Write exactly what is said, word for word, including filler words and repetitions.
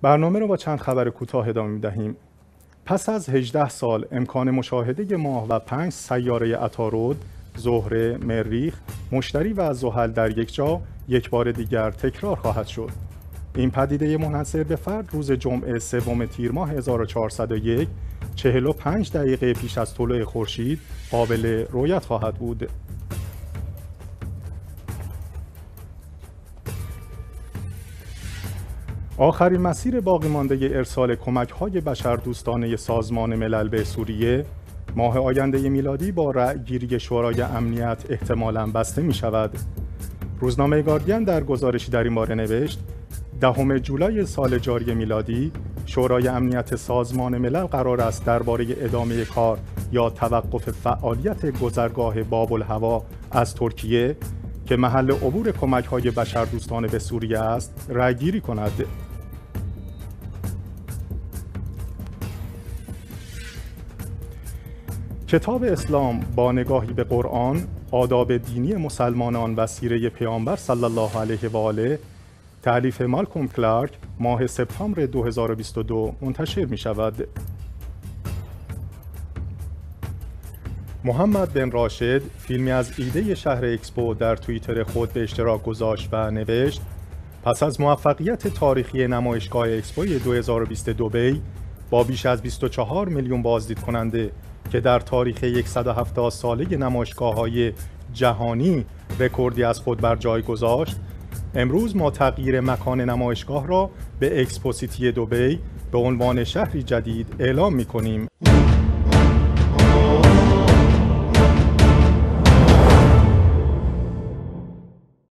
برنامه رو با چند خبر کوتاه ادامه می‌دهیم. پس از هجده سال امکان مشاهده ماه و پنج سیاره عطارد، زهره، مریخ، مشتری و زحل در یک جا یک بار دیگر تکرار خواهد شد. این پدیده منحصر به فرد روز جمعه سوم تیر ماه هزار و چهارصد و یک چهل و پنج دقیقه پیش از طلوع خورشید قابل رؤیت خواهد بود. آخرین مسیر باقی مانده ارسال کمک‌های بشردوستانه سازمان ملل به سوریه ماه آینده میلادی با رأی‌گیری شورای امنیت احتمالاً بسته می‌شود. روزنامه گاردین در گزارشی در این باره نوشت: دهم جولای سال جاری میلادی شورای امنیت سازمان ملل قرار است درباره ادامه کار یا توقف فعالیت گذرگاه باب‌الهوا از ترکیه که محل عبور کمک‌های بشردوستانه به سوریه است رأی‌گیری کند. کتاب اسلام با نگاهی به قرآن، آداب دینی مسلمانان و سیره پیامبر صلی الله علیه و آله تألیف مالکوم کلارک ماه سپتامبر دو هزار و بیست و دو منتشر می شود. محمد بن راشد فیلمی از ایده شهر اکسپو در توییتر خود به اشتراک گذاشت و نوشت: پس از موفقیت تاریخی نمایشگاه اکسپو دو هزار و بیست دبی با بیش از بیست و چهار میلیون بازدید کننده که در تاریخ صد و هفتاد ساله نمایشگاه‌های جهانی رکوردی از خود بر جای گذاشت، امروز ما تغییر مکان نمایشگاه را به اکسپو سیتی دبی به عنوان شهری جدید اعلام می‌کنیم.